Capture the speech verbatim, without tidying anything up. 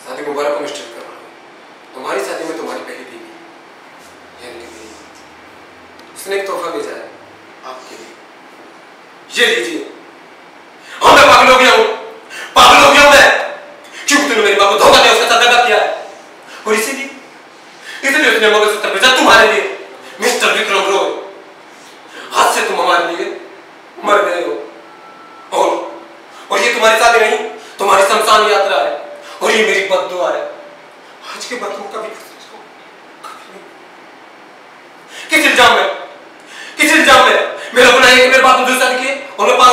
शादी मुबारक हो मिस्टर करवालो। तुम्हारी शादी में तुम्हारी पहली बीवी यानी कि उसने एक तोहफा भेजा है आपके लिए। ये लीजिए। हाँ मैं पागल हो गया हूँ, पागल हो गया हूँ मैं, क्योंकि तूने मेरी माँ को धोखा दिया, उसके साथ दगा किया है और इसीलिए इसलिए उसने मंगलसूत्र भेजा तुम्हारे लिए मिस्टर विक्रम रॉय। आज से तुम हमारे लिए मर गए हो और और ये तुम्हारी शादी नहीं, तुम्हारी शमशान यात्रा है और ये मेरी बद्दुआ है। आज के बाद तुम कभी कभी नहीं। किस इल्जाम में किस इल्जाम में मेरा गुनाह है कि मेरे बाप ने दूसरा किए और मैं